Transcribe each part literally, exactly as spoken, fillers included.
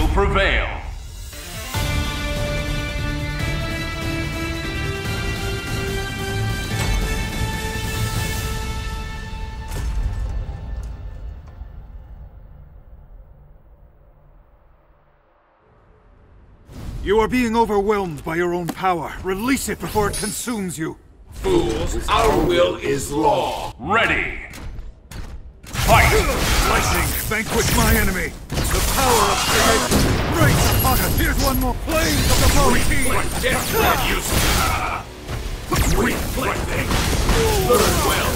prevail. You are being overwhelmed by your own power. Release it before it consumes you. Fools, our will is law. Ready. Fight! Lightning, vanquish my enemy. The power of creation. Great Haggar, here's one more. Flames of the Mountain. Reflecting. Learn well.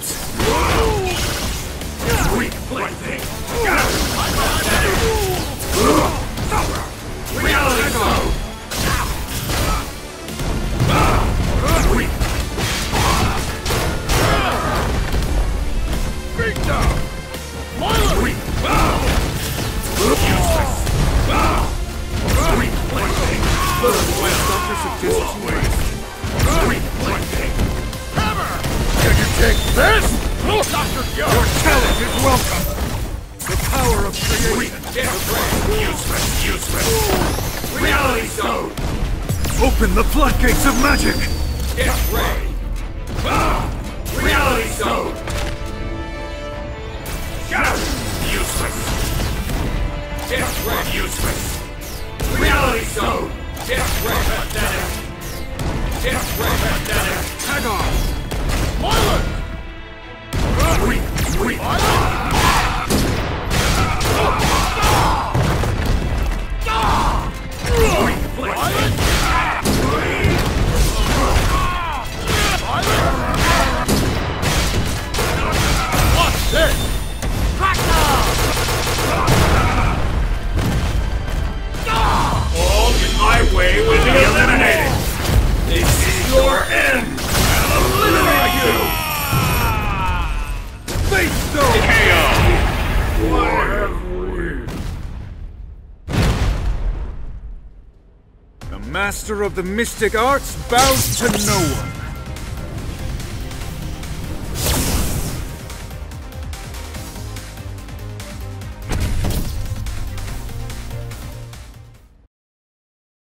Reflecting. Reality zone. Beat down. Useless. Reflecting. Learn well. Doctor suggests you rest. Reflecting. Hammer! Can you take this? Doctor Yo! Your challenge is welcome. The power of creation. Useless. Useless. Reality zone. Open the floodgates of magic. Death ray. Reality zone. Useless. Death ray. Useless. Reality zone. Death ray. Pathetic. Death ray. Pathetic. Haggar. Violent. Re. Re. What's this? All in my way will be eliminated. This is your end. I'll eliminate you. Face stone. K O. What have we? The master of the mystic arts bows to no one.